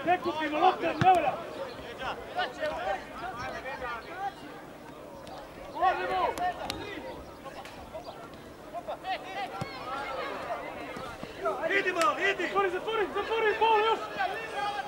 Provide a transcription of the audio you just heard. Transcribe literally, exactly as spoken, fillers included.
kupimo lopte, ne volja! Ulazimo! Idimo, idi! Zatvori, zatvori, zatvori, bol još!